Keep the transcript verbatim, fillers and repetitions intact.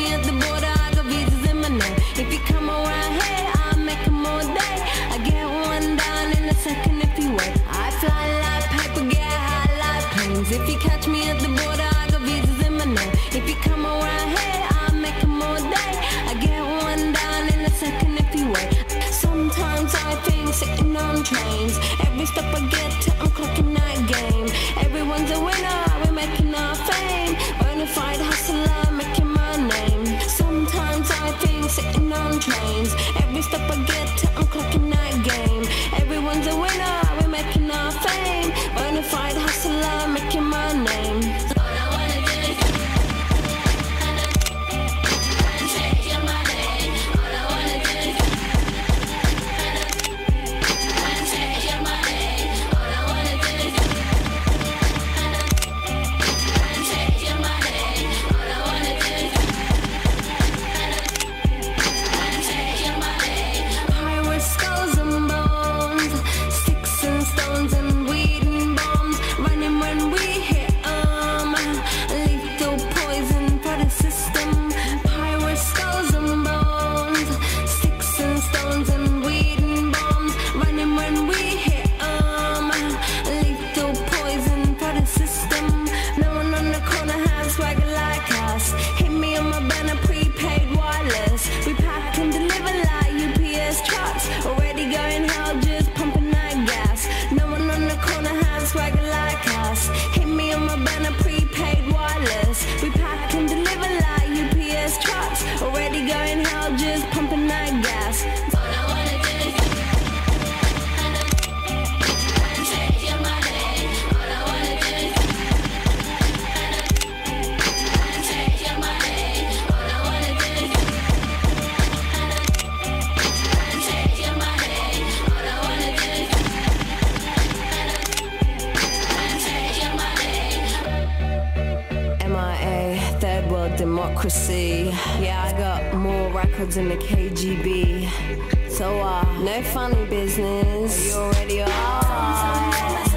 me at the border, I got visas in my name. If you come around here, I'll make them all day. I get one down in a second if you wait. I fly like paper, get high like planes. If you catch me at the border, I got visas in my name. If you come around here, I'll make them all day. I get one down in a second if you wait. Sometimes I think sitting on trains. Every step I get to, I'm clocking that game. Everyone's a winner, we're making our fame. Bonafide hustler, making my name. Sometimes I think sitting on trains. Every step I get to, I'm clocking that game. Everyone's a winner, we're making our fame. Bonafide hustler, making my name. Democracy. Yeah, I got more records than the K G B. So, uh, no funny business. You already are.